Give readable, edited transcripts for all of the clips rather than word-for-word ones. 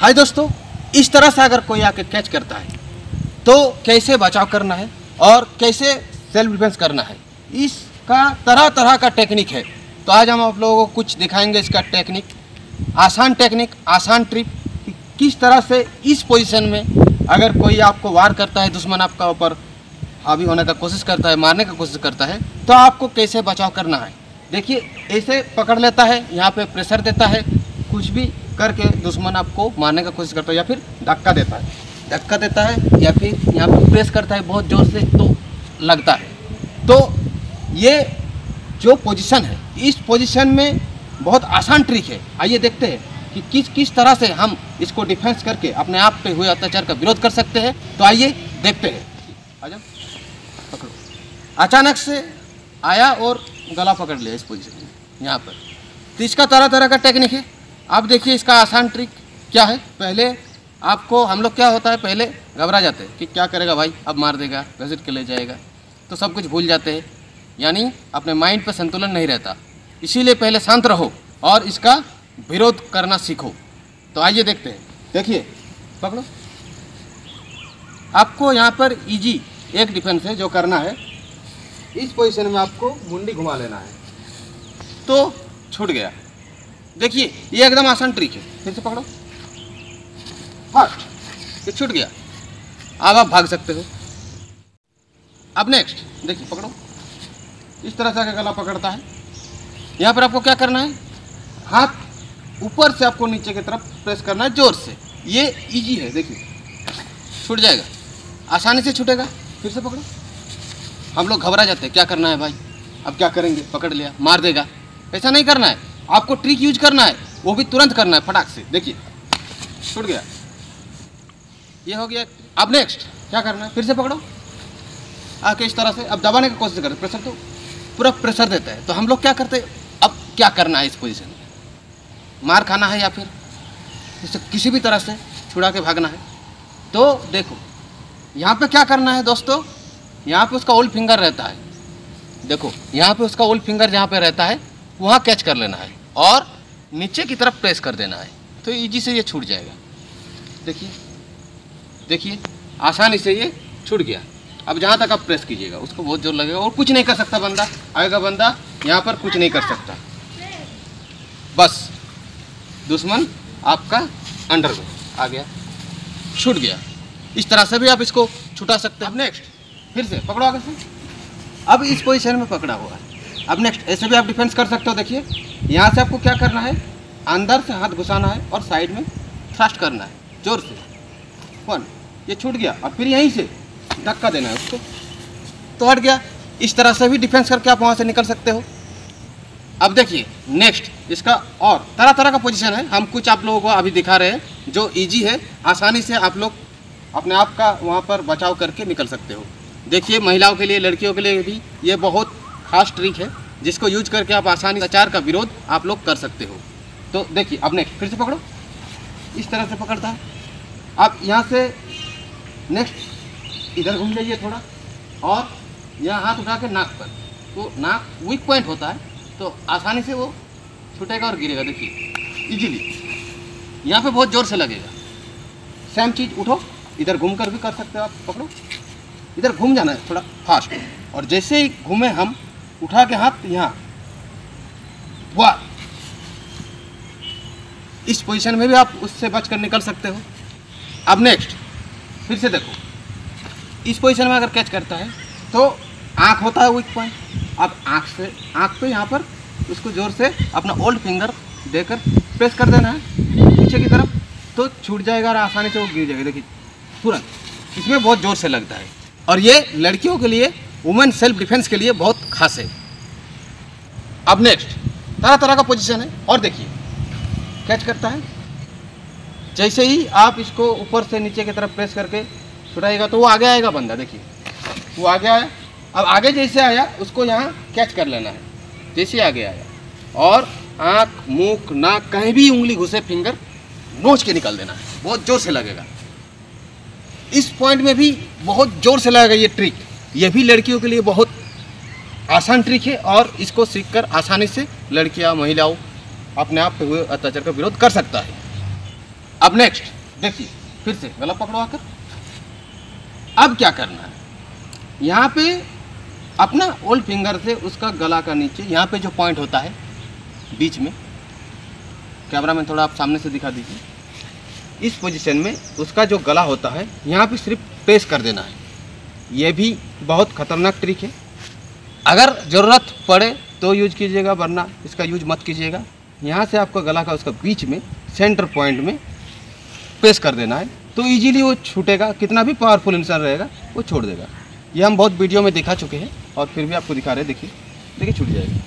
आज दोस्तों, इस तरह से अगर कोई आके कैच करता है तो कैसे बचाव करना है और कैसे सेल्फ डिफेंस करना है, इसका तरह तरह का टेक्निक है। तो आज हम आप लोगों को कुछ दिखाएंगे इसका टेक्निक, आसान ट्रिक, किस तरह से इस पोजीशन में अगर कोई आपको वार करता है, दुश्मन आपका ऊपर हावी होने का कोशिश करता है, मारने का कोशिश करता है, तो आपको कैसे बचाव करना है। देखिए, ऐसे पकड़ लेता है, यहाँ पे प्रेशर देता है, कुछ भी करके दुश्मन आपको मारने का कोशिश करता है, या फिर धक्का देता है या फिर यहाँ पे प्रेस करता है बहुत ज़ोर से तो लगता है। तो ये जो पोजीशन है, इस पोजीशन में बहुत आसान ट्रिक है। आइए देखते हैं कि किस तरह से हम इसको डिफेंस करके अपने आप पे हुए अत्याचार का विरोध कर सकते हैं। तो आइए देखते हैं। आ जाओ, पकड़ो। अचानक से आया और गला पकड़ लिया इस पोजीशन में यहाँ पर। तो इसका तरह तरह का टेक्निक है। आप देखिए इसका आसान ट्रिक क्या है। पहले आपको, हम लोग क्या होता है, पहले घबरा जाते हैं कि क्या करेगा भाई, अब मार देगा, घसीट के ले जाएगा, तो सब कुछ भूल जाते हैं, यानी अपने माइंड पर संतुलन नहीं रहता। इसीलिए पहले शांत रहो और इसका विरोध करना सीखो। तो आइए देखते हैं। देखिए, पकड़ो। आपको यहाँ पर इजी एक डिफेंस है जो करना है। इस पोजीशन में आपको मुंडी घुमा लेना है तो छूट गया। देखिए, ये एकदम आसान ट्रिक है। फिर से पकड़ो, फास्ट, ये छूट गया। अब आप भाग सकते हो। अब नेक्स्ट देखिए, पकड़ो। इस तरह से आगे गला पकड़ता है। यहाँ पर आपको क्या करना है, हाथ ऊपर से आपको नीचे की तरफ प्रेस करना है जोर से। ये इजी है, देखिए छूट जाएगा, आसानी से छूटेगा। फिर से पकड़ो। हम लोग घबरा जाते हैं, क्या करना है भाई, अब क्या करेंगे, पकड़ लिया, मार देगा। ऐसा नहीं करना है, आपको ट्रिक यूज करना है, वो भी तुरंत करना है, फटाक से। देखिए, छूट गया, ये हो गया। अब नेक्स्ट क्या करना है, फिर से पकड़ो, आके इस तरह से अब दबाने की कोशिश करें। प्रेशर तो पूरा प्रेशर देता है। तो हम लोग क्या करते हैं, अब क्या करना है, इस पोजीशन में मार खाना है या फिर इसे किसी भी तरह से छुड़ा के भागना है। तो देखो, यहाँ पे क्या करना है दोस्तों, यहाँ पे उसका ओल्ड फिंगर रहता है। देखो, यहाँ पे उसका ओल्ड फिंगर जहाँ पे रहता है वहाँ कैच कर लेना है और नीचे की तरफ प्रेस कर देना है। तो इजी से ये छूट जाएगा। देखिए, आसानी से ये छूट गया। अब जहाँ तक आप प्रेस कीजिएगा उसको बहुत जोर लगेगा और कुछ नहीं कर सकता बंदा। आएगा बंदा यहाँ पर, कुछ नहीं कर सकता, बस दुश्मन आपका अंडर में आ गया, छूट गया। इस तरह से भी आप इसको छुटा सकते हैं। अब नेक्स्ट फिर से पकड़ो आगे से। अब इस पोजीशन में पकड़ा हुआ है। अब नेक्स्ट ऐसे भी आप डिफेंस कर सकते हो। देखिए, यहाँ से आपको क्या करना है, अंदर से हाथ घुसाना है और साइड में थ्रस्ट करना है जोर से। 1, ये छूट गया। और फिर यहीं से धक्का देना है उसको, तो हट गया। इस तरह से भी डिफेंस करके आप वहाँ से निकल सकते हो। अब देखिए नेक्स्ट, इसका और तरह तरह का पोजीशन है। हम कुछ आप लोगों को अभी दिखा रहे हैं जो इजी है, आसानी से आप लोग अपने आप का वहाँ पर बचाव करके निकल सकते हो। देखिए, महिलाओं के लिए, लड़कियों के लिए भी ये बहुत खास ट्रिक है जिसको यूज करके आप आसानी से अत्याचार का विरोध आप लोग कर सकते हो। तो देखिए, अब नेक्स्ट फिर से पकड़ो, इस तरह से पकड़ता है। आप यहाँ से नेक्स्ट इधर घूम जाइए थोड़ा और यहाँ हाथ उठा के नाक पर। तो नाक वीक पॉइंट होता है, तो आसानी से वो छूटेगा और गिरेगा। देखिए इजीली, यहाँ पे बहुत ज़ोर से लगेगा। सेम चीज़, उठो, इधर घूम कर भी कर सकते हो आप। पकड़ो, इधर घूम जाना है थोड़ा फास्ट, और जैसे ही घूमे हम, उठा के हाथ यहाँ, वाह, इस पोजीशन में भी आप उससे बचकर निकल सकते हो। अब नेक्स्ट फिर से देखो, इस पोजीशन में अगर कैच करता है तो आँख होता है वीक पॉइंट। अब आँख पे यहाँ पर उसको जोर से अपना ओल्ड फिंगर देकर प्रेस कर देना है पीछे की तरफ, तो छूट जाएगा और आसानी से वो गिर जाएगा। देखिए तुरंत, इसमें बहुत ज़ोर से लगता है। और ये लड़कियों के लिए, वुमेन सेल्फ डिफेंस के लिए बहुत खास है। अब नेक्स्ट तरह तरह का पोजीशन है। और देखिए, कैच करता है, जैसे ही आप इसको ऊपर से नीचे की तरफ प्रेस करके छुड़ाएगा तो वो आगे आएगा बंदा। देखिए, वो आगे आया। अब आगे जैसे आया उसको यहाँ कैच कर लेना है, जैसे आगे आया, और आँख, मुंह, नाक, कहीं भी उंगली घुसे, फिंगर नोच के निकाल देना है। बहुत ज़ोर से लगेगा। इस पॉइंट में भी बहुत ज़ोर से लगेगा ये ट्रिक। ये भी लड़कियों के लिए बहुत आसान ट्रिक है और इसको सीखकर आसानी से लड़कियां, महिलाओं अपने आप पे हुए अत्याचार का विरोध कर सकता है। अब नेक्स्ट देखिए फिर से गला पकड़ो आकर। अब क्या करना है, यहाँ पे अपना ओल्ड फिंगर से उसका गला का नीचे यहाँ पे जो पॉइंट होता है बीच में, कैमरा में थोड़ा आप सामने से दिखा दीजिए, इस पोजीशन में उसका जो गला होता है यहाँ पे सिर्फ प्रेस कर देना है। ये भी बहुत ख़तरनाक ट्रिक है, अगर ज़रूरत पड़े तो यूज कीजिएगा, वरना इसका यूज मत कीजिएगा। यहाँ से आपका गला का उसका बीच में सेंटर पॉइंट में प्रेस कर देना है, तो इजीली वो छूटेगा। कितना भी पावरफुल इंसान रहेगा वो छोड़ देगा। ये हम बहुत वीडियो में दिखा चुके हैं और फिर भी आपको दिखा रहे हैं। देखिए देखिए छूट जाएगा।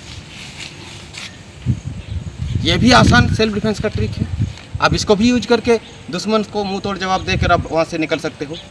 ये भी आसान सेल्फ डिफेंस का ट्रिक है। आप इसको भी यूज करके दुश्मन को मुंह तोड़ जवाब देकर आप वहाँ से निकल सकते हो।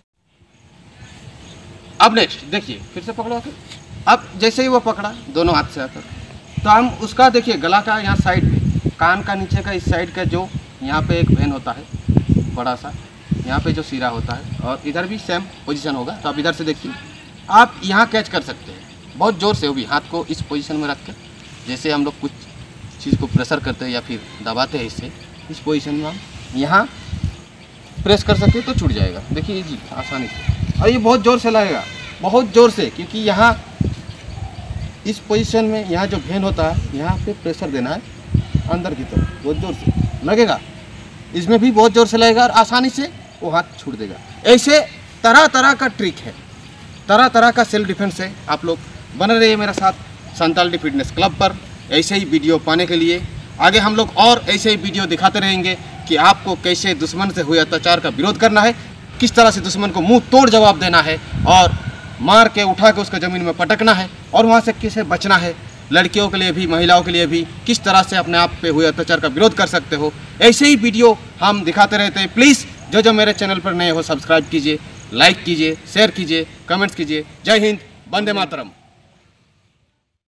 अब नेक्स्ट देखिए, फिर से पकड़ो आकर। अब जैसे ही वो पकड़ा दोनों हाथ से आकर, तो हम उसका देखिए गला का यहाँ साइड पे, कान का नीचे का इस साइड का जो यहाँ पे एक वेन होता है बड़ा सा, यहाँ पे जो सिरा होता है, और इधर भी सेम पोजीशन होगा। तो आप इधर से देखिए, आप यहाँ कैच कर सकते हैं बहुत ज़ोर से, वो भी हाथ को इस पोजीशन में रख कर, जैसे हम लोग कुछ चीज़ को प्रेशर करते हैं या फिर दबाते हैं, इससे इस पोजीशन में हम यहाँ प्रेस कर सकते हैं तो छूट जाएगा। देखिए जी आसानी से, और ये बहुत ज़ोर से लगेगा, बहुत ज़ोर से, क्योंकि यहाँ इस पोजीशन में यहाँ जो वेन होता है यहाँ पे प्रेशर देना है अंदर की तरफ, बहुत ज़ोर से लगेगा। इसमें भी बहुत ज़ोर से लगेगा और आसानी से वो हाथ छूट देगा। ऐसे तरह तरह का ट्रिक है, तरह तरह का सेल्फ डिफेंस है। आप लोग बने रहिए मेरे साथ संतालिटी फिटनेस क्लब पर। ऐसे ही वीडियो पाने के लिए आगे हम लोग और ऐसे ही वीडियो दिखाते रहेंगे कि आपको कैसे दुश्मन से हुए अत्याचार का विरोध करना है, किस तरह से दुश्मन को मुंह तोड़ जवाब देना है और मार के उठा के उसको ज़मीन में पटकना है, और वहाँ से कैसे बचना है। लड़कियों के लिए भी, महिलाओं के लिए भी किस तरह से अपने आप पे हुए अत्याचार का विरोध कर सकते हो, ऐसे ही वीडियो हम दिखाते रहते हैं। प्लीज़ जो मेरे चैनल पर नए हो सब्सक्राइब कीजिए, लाइक कीजिए, शेयर कीजिए, कमेंट्स कीजिए। जय हिंद, वंदे मातरम।